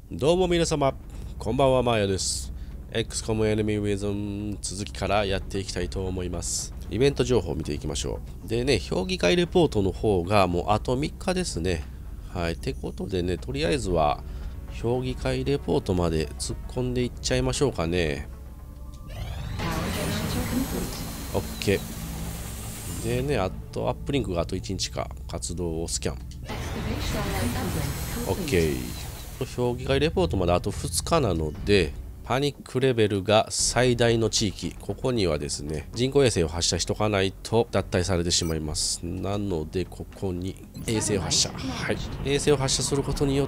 どうも皆様、こんばんは、マーヤです。XCOM Enemy Within 続きからやっていきたいと思います。イベント情報を見ていきましょう。でね、評議会レポートの方がもうあと3日ですね。はい。ってことでね、とりあえずは評議会レポートまで突っ込んでいっちゃいましょうかね。OK。でね、あとアップリンクがあと1日か。活動をスキャン。OK。評議会レポートまであと2日なので、パニックレベルが最大の地域、ここにはですね、人工衛星を発射しとかないと脱退されてしまいます。なので、ここに衛星を発射。はい。衛星を発射することによって、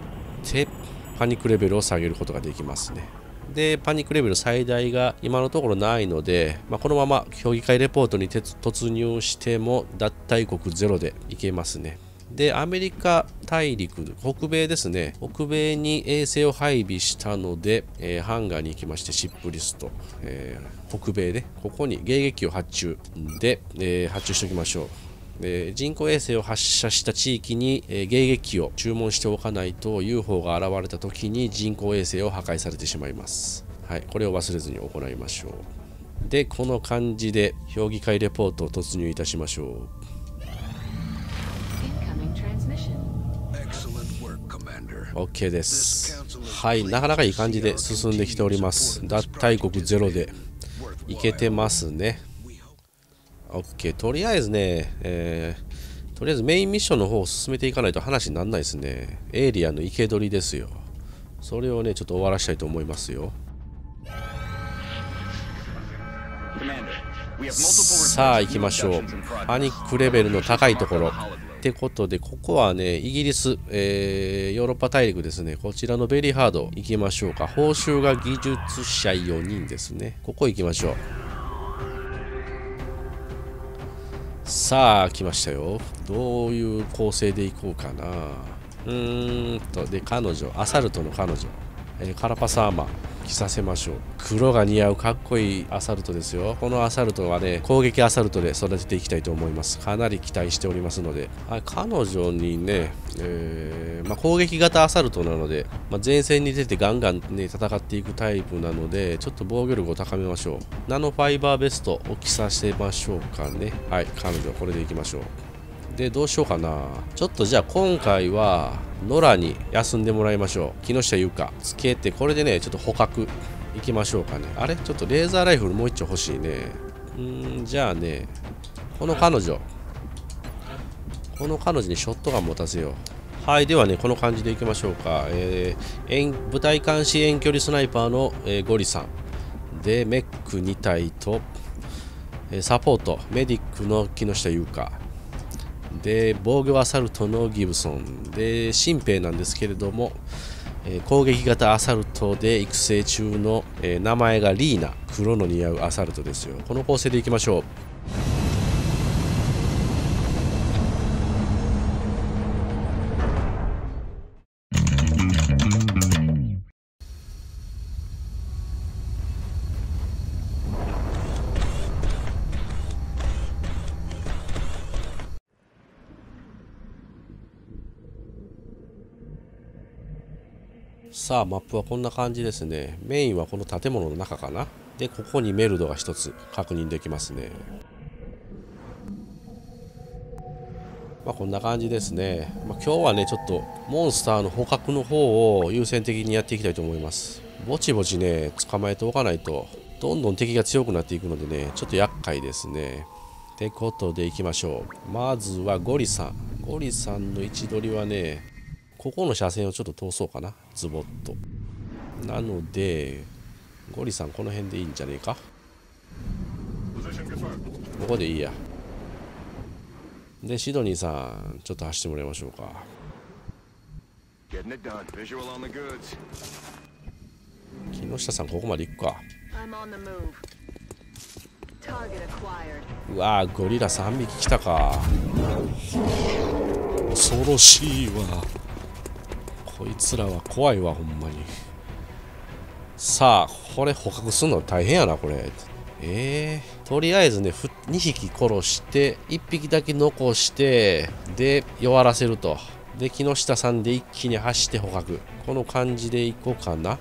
パニックレベルを下げることができますね。で、パニックレベル最大が今のところないので、このまま評議会レポートに突入しても脱退国ゼロでいけますね。で、アメリカ大陸、北米ですね、北米に衛星を配備したので、ハンガーに行きまして、シップリスト、北米で、ここに迎撃機を発注で、発注しておきましょう。人工衛星を発射した地域に、迎撃機を注文しておかないと UFO が現れた時に人工衛星を破壊されてしまいます。はい、これを忘れずに行いましょう。で、この感じで評議会レポートを突入いたしましょう。OK です。はい、なかなかいい感じで進んできております。脱退国ゼロでいけてますね。OK、とりあえずね、とりあえずメインミッションの方を進めていかないと話にならないですね。エイリアンの生け捕りですよ。それをね、ちょっと終わらしたいと思いますよ。さあ行きましょう。パニックレベルの高いところ。ってことで、ここはね、イギリス、ヨーロッパ大陸ですね。こちらのベリーハード行きましょうか。報酬が技術者4人ですね。ここ行きましょう。さあ、来ましたよ。どういう構成でいこうかな。で、彼女、アサルトの彼女、カラパスアーマー着させましょう。黒が似合うかっこいいアサルトですよ。このアサルトはね、攻撃アサルトで育てていきたいと思います。かなり期待しておりますので、彼女にね、攻撃型アサルトなので、前線に出てガンガンね、戦っていくタイプなので、ちょっと防御力を高めましょう。ナノファイバーベストを着させましょうかね。はい、彼女これでいきましょう。で、どうしようかな。ちょっとじゃあ今回は野良に休んでもらいましょう。木下優香つけて、これでね、ちょっと捕獲いきましょうかね。あれちょっとレーザーライフルもう一丁欲しいね。じゃあね、この彼女にショットガン持たせよう。はい、ではね、この感じでいきましょうか。部隊監視遠距離スナイパーの、ゴリさんで、メック2体と、サポートメディックの木下優香で、防御アサルトのギブソンで、新兵なんですけれども、攻撃型アサルトで育成中の、名前がリーナ、黒の似合うアサルトですよ。この構成でいきましょう。さあ、マップはこんな感じですね。メインはこの建物の中かな。で、ここにメルドが一つ確認できますね。こんな感じですね。今日はね、ちょっとモンスターの捕獲の方を優先的にやっていきたいと思います。ぼちぼちね、捕まえておかないと、どんどん敵が強くなっていくのでね、ちょっと厄介ですね。ってことでいきましょう。まずはゴリさん。ゴリさんの位置取りはね、ここの車線をちょっと通そうかな。ズボッと。なので、ゴリさんこの辺でいいんじゃねえか。ここでいいや。で、シドニーさん、ちょっと走ってもらいましょうか。木下さん、ここまで行くか。うわー、ゴリラ3匹来たか。恐ろしいわ。こいつらは怖いわ、ほんまに。さあ、これ捕獲するの大変やな、これ。とりあえずね、2匹殺して、1匹だけ残して、で、弱らせると。 で木下さんで一気に走って捕獲、この感じでいこうかな。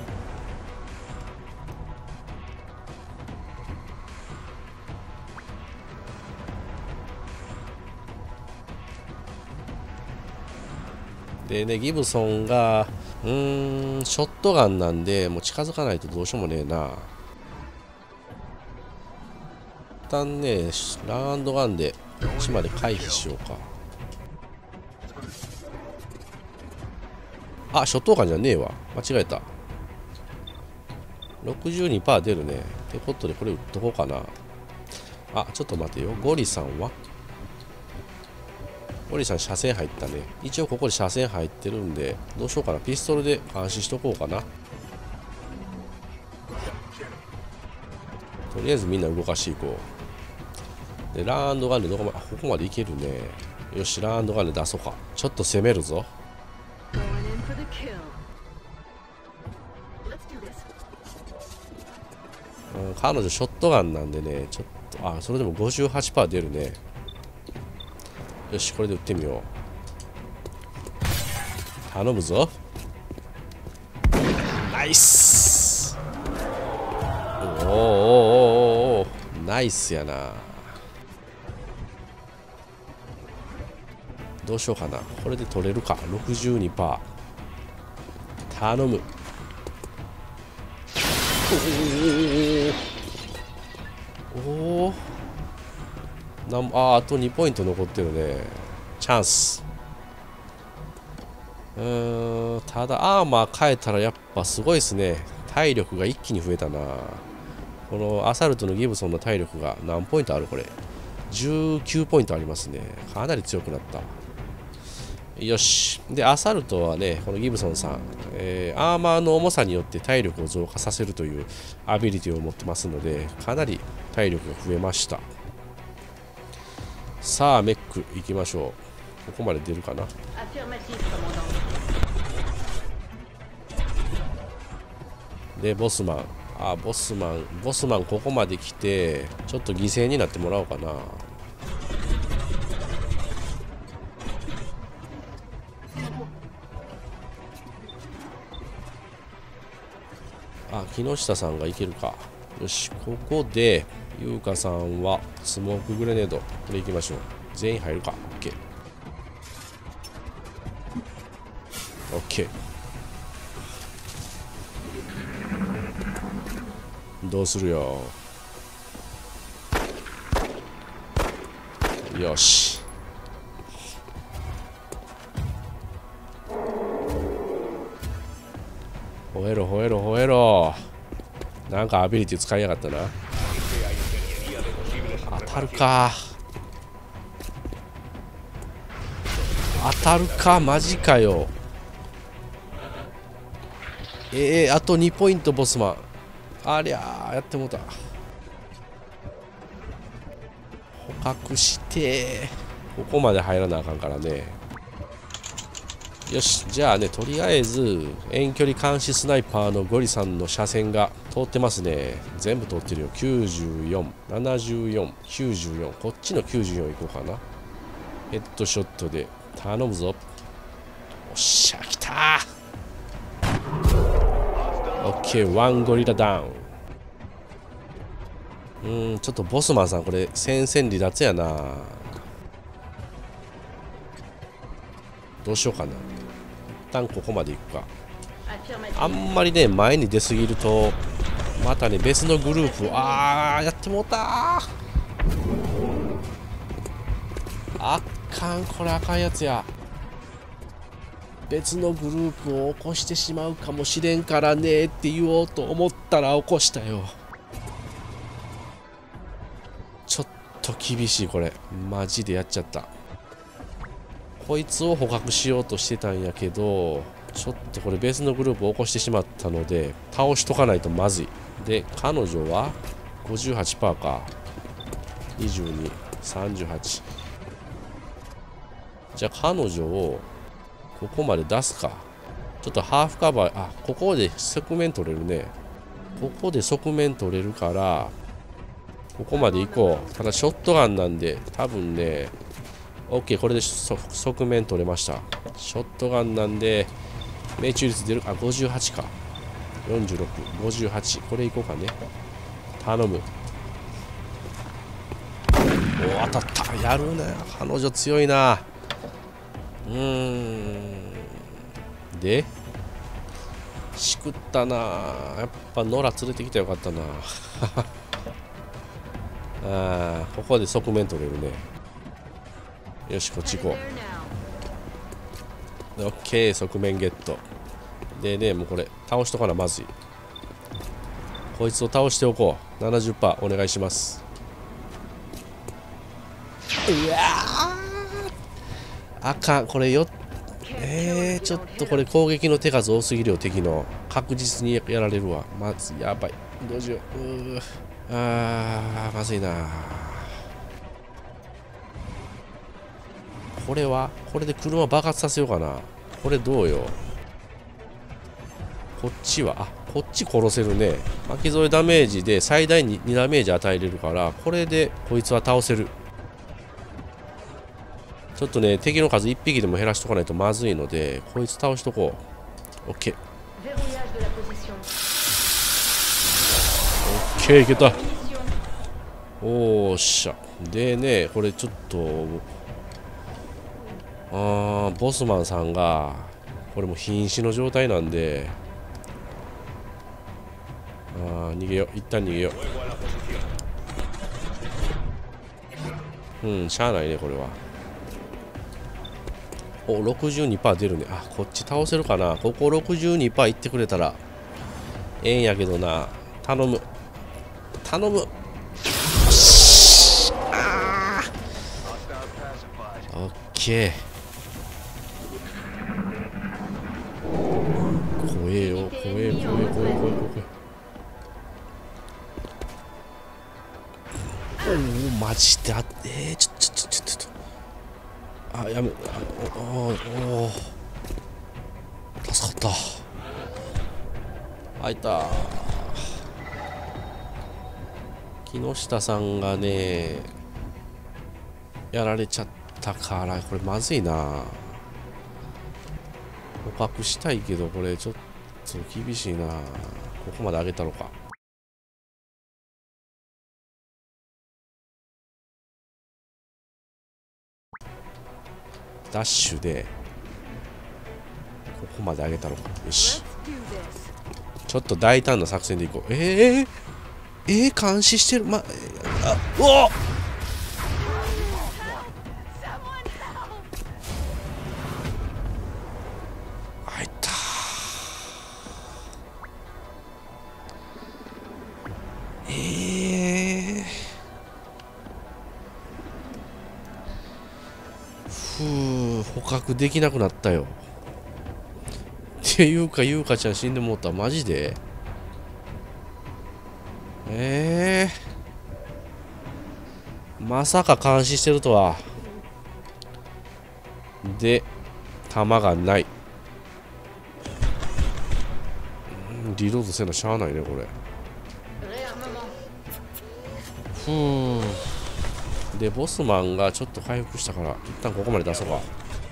でね、ギブソンがショットガンなんでもう近づかないとどうしようもねえな。一旦ねランガンでこっちまで回避しようか。あ、ショットガンじゃねえわ、間違えた。 62% 出るね。ってことでこれ打っとこうかな。あ、ちょっと待てよ、ゴリさんはゴリさん車線入ったね。一応ここで車線入ってるんでどうしようかな。ピストルで監視しとこうかな。とりあえずみんな動かしていこう。でランガンでどこまで、ここまでいけるね。よし、ランガンで出そうか。ちょっと攻めるぞ。彼女ショットガンなんでね、ちょっと、あ、それでも 58% 出るね。よし、これで撃ってみよう。頼むぞ。ナイス。おーおーおーおー、ナイスやな。どうしようかな。これで取れるか。 62%。 頼む。おお、あと2ポイント残ってるね。チャンス。ただアーマー変えたらやっぱすごいですね。体力が一気に増えたな。このアサルトのギブソンの体力が何ポイントある？これ19ポイントありますね。かなり強くなった。よし。でアサルトはね、このギブソンさん、アーマーの重さによって体力を増加させるというアビリティを持ってますので、かなり体力が増えました。さあメック行きましょう。ここまで出るかな。でボスマン、ボスマンここまで来てちょっと犠牲になってもらおうかな。木下さんがいけるか。よし、ここで優香さんはスモークグレネード、これいきましょう。全員入るか。 OK。 どうするよ。よし、吠えろ吠えろ吠えろ。なんかアビリティ使いやがったな。当たるか、当たるか、マジかよ。あと2ポイントボスマン。ありゃー、やってもうた。捕獲してここまで入らなあかんからね。よし、じゃあね、とりあえず遠距離監視スナイパーのゴリさんの車線が通ってますね。全部通ってるよ。94、74、94。こっちの94いこうかな。ヘッドショットで頼むぞ。おっしゃ、来たー。オッケー、ワンゴリラダウン。ちょっとボスマンさん、これ戦線離脱やな。どうしようかな。一旦ここまで行くか。あんまりね前に出すぎるとまたね別のグループ、やってもうたー。あっかん、これあかんやつや。別のグループを起こしてしまうかもしれんからねって言おうと思ったら起こしたよ。ちょっと厳しい、これマジでやっちゃった。こいつを捕獲しようとしてたんやけど、ちょっとこれ別のグループを起こしてしまったので倒しとかないとまずい。で彼女は 58% か。22、38。じゃあ彼女をここまで出すか。ちょっとハーフカバー、ここで側面取れるね。ここで側面取れるからここまで行こう。ただショットガンなんで多分ね OK、これで側面取れました。ショットガンなんで命中率出る。あ、58か。46、58。これいこうかね。頼む。お、当たった。やるね。彼女強いな。で、しくったな。やっぱ野良連れてきたらよかったな。ここで側面取れるね。よし、こっち行こう。オッケー、側面ゲット。でね、もうこれ倒しとかなまずい。こいつを倒しておこう。70%お願いします。うわー、あかん。これよ、ちょっとこれ攻撃の手数多すぎるよ。敵の確実にやられるわ。まずやばい。どうしよう。まずいな。これはこれで車爆発させようかな。これどうよ。こっちはこっち殺せるね。巻き添えダメージで最大 2ダメージ与えれるから、これでこいつは倒せる。ちょっとね、敵の数1匹でも減らしとかないとまずいので、こいつ倒しとこう。 OK、 OK、 いけた。おーしゃ。でね、これちょっとボスマンさんがこれも瀕死の状態なんで、逃げよう。一旦逃げよう。しゃあないねこれは。お、62% 出るね。こっち倒せるかな。ここ 62% いってくれたらええんやけどな。頼む頼む。オッケー。怖えよ、怖え怖え怖え怖え怖え。おお、マジで。ちょっとやめ。お助かった。あいた。木下さんがねやられちゃったから、これまずいな。捕獲したいけど、これちょっと厳しいな。ここまで上げたのか。ダッシュでここまで上げたのか。よし、ちょっと大胆な作戦でいこう。監視してる。うおっ、あいた。捕獲できなくなったよ。っていうか、ゆうかちゃん死んでもうた。マジで。まさか監視してるとは。で、弾がない。リロードせなしゃあないね、これ。で、ボスマンがちょっと回復したから、一旦ここまで出そうか。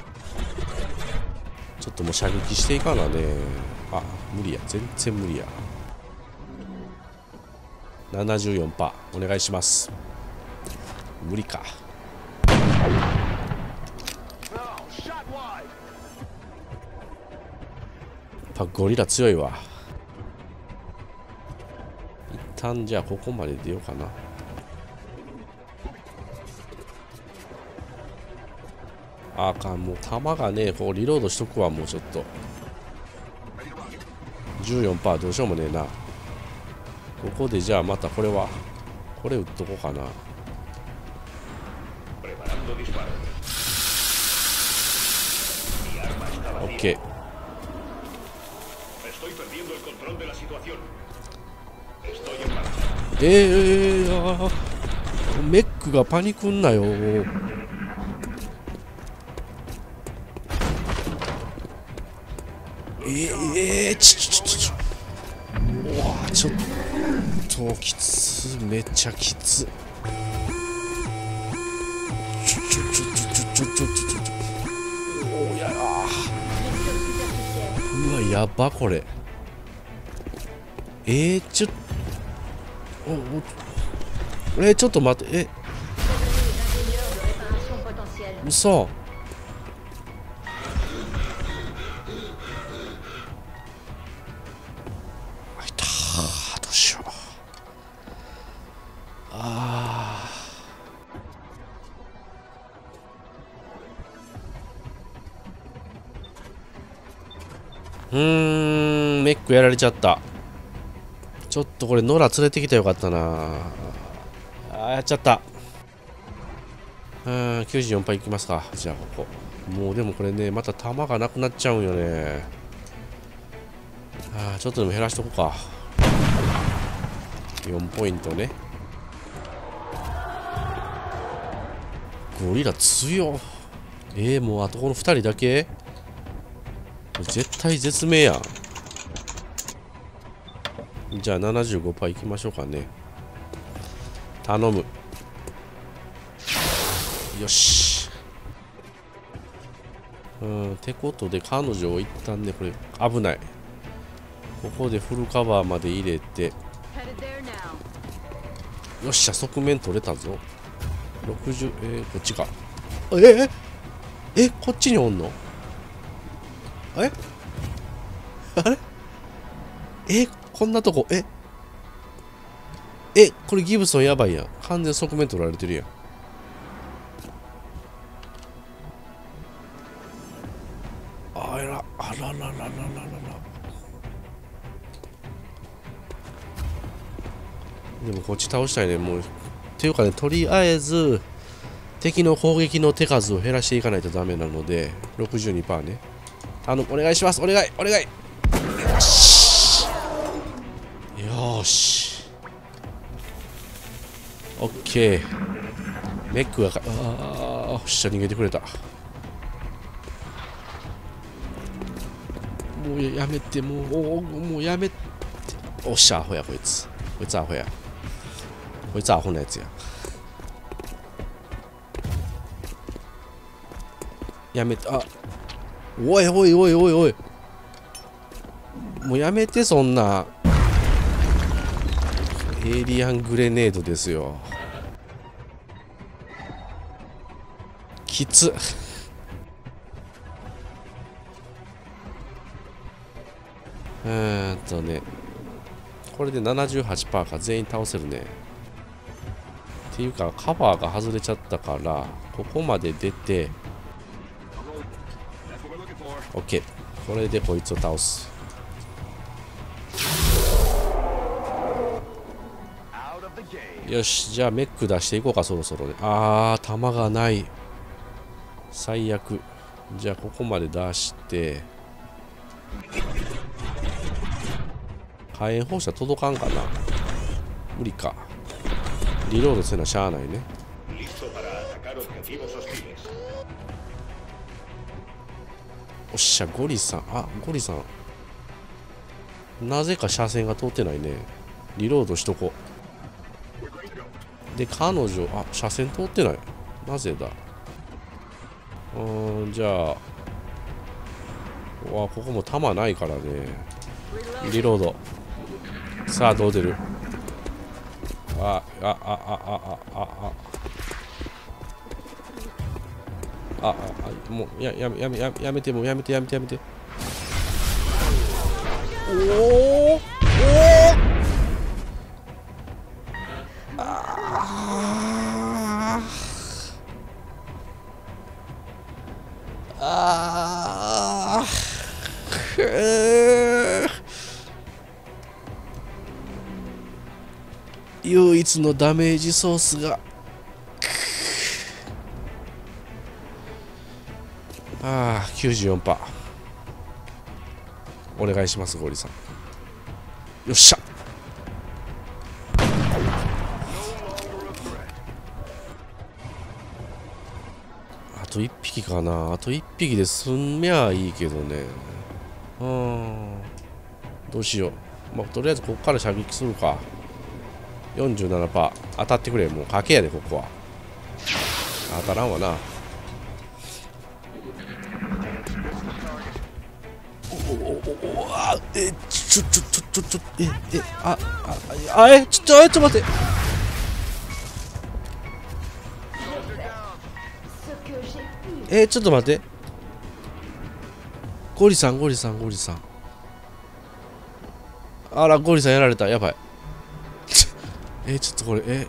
ちょっともう射撃していかなね。無理や。全然無理や。74%お願いします。無理か。やっぱゴリラ強いわ。一旦じゃあここまで出ようかな。もう弾がね、こうリロードしとくわ。もうちょっと 14% どうしようもねえな。ここでじゃあまたこれ打っとこうかな。オッケー。メックがパニクんなよ。ちょっときつ。めっちゃきつ。 おやうわやばこれちょちょっと待って嘘あいたーどうしようメックやられちゃった。ちょっとこれノラ連れてきたらよかったな。やっちゃった。94%いきますか。じゃあここもうでもこれねまた弾がなくなっちゃうんよね。ちょっとでも減らしとこうか。4ポイントね。ゴリラ強っ。もうあとこの2人だけ絶対絶命やん。じゃあ 75% いきましょうかね。頼む。よし。ってことで彼女を一旦ねこれ危ない。ここでフルカバーまで入れて、よっしゃ側面取れたぞ。60こっちか。こっちにおんの？あれこんなとここれギブソンやばいやん。完全側面取られてるやん。あらでもこっち倒したいねもう。っていうかねとりあえず敵の攻撃の手数を減らしていかないとダメなので 62% ね。お願いします。お願いよしオッケー。メックがよっしゃ逃げてくれた。もうやめてもうやめて。おっしゃアホやこいつアホや。こいつアホなやつや。やめて。おいもうやめてそんな。エイリアングレネードですよ。きつねこれで 78% か。全員倒せるね。っていうかカバーが外れちゃったからここまで出て OK。 これでこいつを倒す。よしじゃあメック出していこうかそろそろね。弾がない。最悪。じゃあここまで出して火炎放射届かんかな。無理か。リロードせなしゃあないね。おっしゃゴリさん。ゴリさんなぜか車線が通ってないね。リロードしとこう。で彼女車線通ってない。なぜだ。じゃあここも弾ないからね。リロード。さあどう出る。もうやめて。お唯一のダメージソースが94%。お願いしますゴリさん。よっしゃ。あと1匹かな。あと1匹で済みゃいいけどね。どうしよう。とりあえずここから射撃するか。47%当たってくれ。もう賭けやでここは。当たらんわな。 あちょっと待って。ちょっと待って。ゴリさん。あら、ゴリさんやられた。やばい。ちょっとこれ、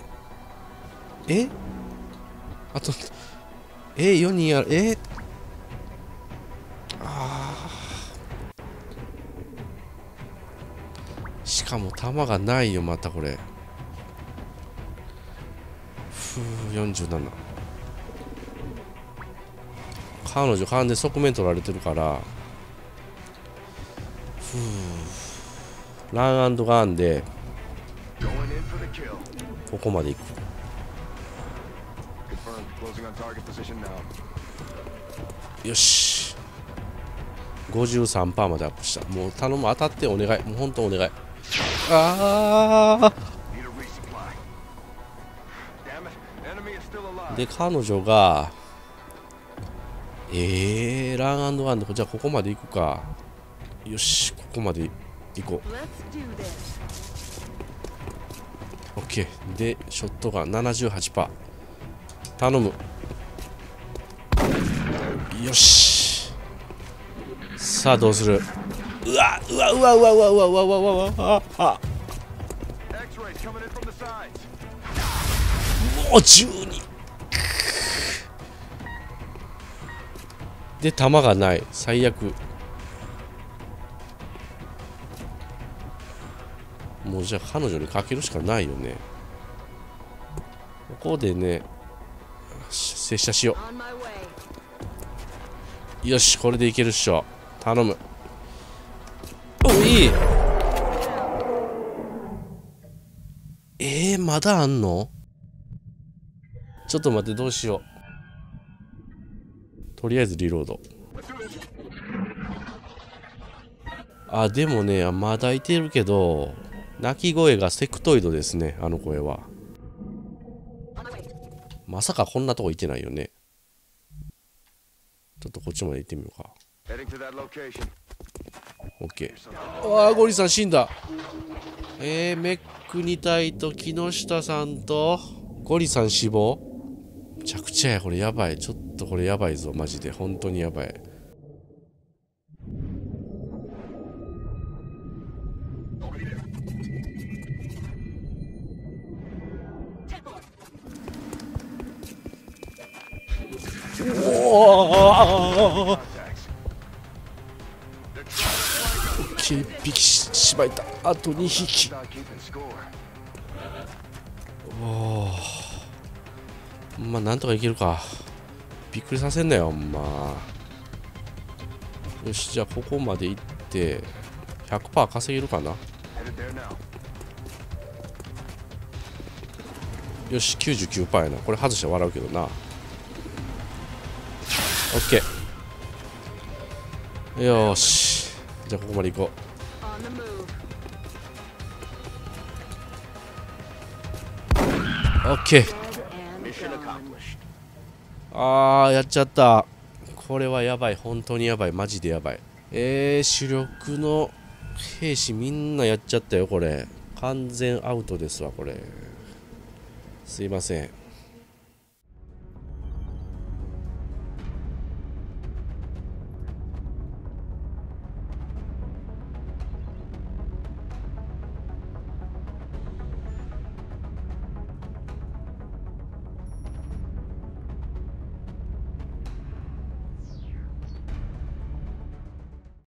あと、4人やる。しかも弾がないよ、またこれ。47。彼女完全側面取られてるから、ラン&ガンでここまで行く。よし、53% までアップした。もう頼む、当たってお願い、もう本当お願い。で彼女がラン&ワンで、じゃあここまで行くか。よし、ここまで行こう。 OK でショットガン 78%。 頼む。よし、さあどうする。うわもう12で弾がない。最悪。もうじゃあ彼女にかけるしかないよね。ここでね、拙者しよう。よし、これでいけるっしょ。頼む。いい。まだあんの？ちょっと待って、どうしよう。とりあえずリロード。でもね、まだいてるけど、鳴き声がセクトイドですね、あの声は。まさかこんなとこいてないよね。ちょっとこっちまで行ってみようか。OK。ゴリさん死んだ。メック2体と木下さんとゴリさん死亡。めちゃくちゃや、これやばい。ちょっとこれやばいぞ、マジで。本当にやばい。1匹しばいた。あと2匹。まあなんとかいけるか。びっくりさせんなよ、ほんま。よし、じゃあここまで行って 100% 稼げるかな。よし、 99% やな。これ外して笑うけどな。 OK。 よし、じゃあここまで行こう。 OK。 やっちゃった。これはやばい、本当にやばい、マジでやばい。主力の兵士みんなやっちゃったよ。これ完全アウトですわ。これすいません。